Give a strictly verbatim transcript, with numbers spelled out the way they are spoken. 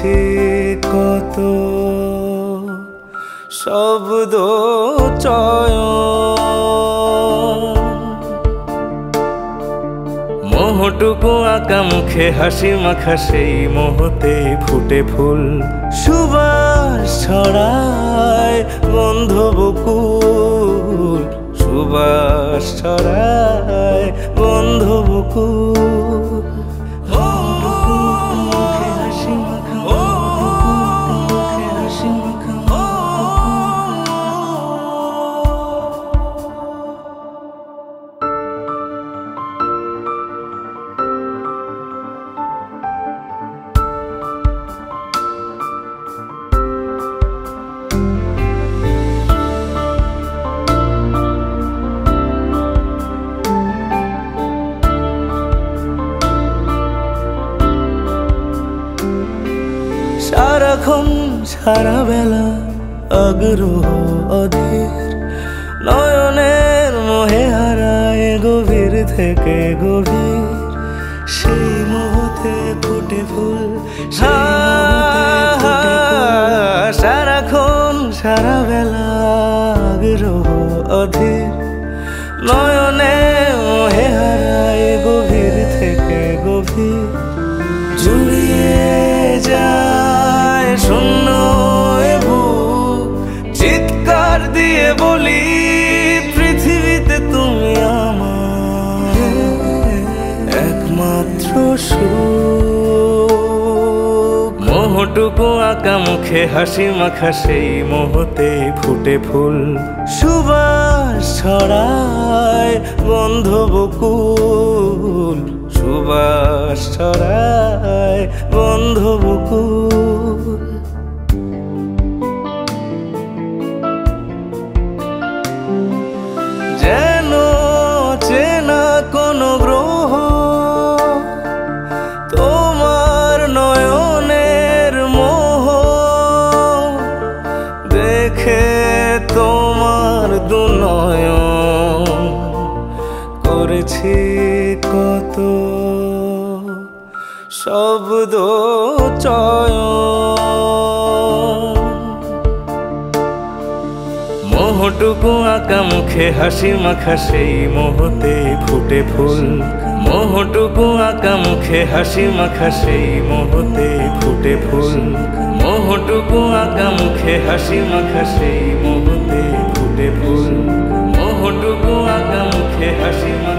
করেছি কত শব্দ চয়ন, মোহটুকু আঁকা মুখে হাসি মাখা সেই মোহতে ফুটে ফুল সুবাস ছড়ায় বন্ধ বকুল, সুবাস ছড়ায় বন্ধ বকুল। সারাক্ষণ সারা বেলা আগ্রহ অধীর, নয়নের মোহে হারায় গভীর থেকে গভীর, সেই মোহতে ফুটে ফুল। সারাক্ষণ সারা বেলা আগ্রহ অধীর, নয়নে মোহে হারায় গভীর থেকে গভীর, জুড়িয়ে যায় শূন্য বুক, চিৎকার দিয়ে বলি পৃথিবীতে তুমি আমার একমাত্র সুখ। মোহটুকু আঁকা মুখে হাসি মাখা সেই মোহতে ফুটে ফুল সুবাস ছড়ায় বন্ধ বকুল, সুবাস ছড়ায় বন্ধ বকুল। যেন চেনা কোনো গ্রহ তোমার নয়নের মোহ দেখে, তোমার দুনয়ন করেছি কত শব্দ চয়ন, মোহটুকু আঁকা মুখে হাসি মাখা সেই মোহতে ফুটে ফুল, মোহটুকু আঁকা মুখে হাসি মাখা সেই মোহতে ফুটে ফুল, মোহটুকু আঁকা মুখে হাসি মাখা সেই মোহতে ফুটে ফুল, মোহটুকু আঁকা মুখে হাসি।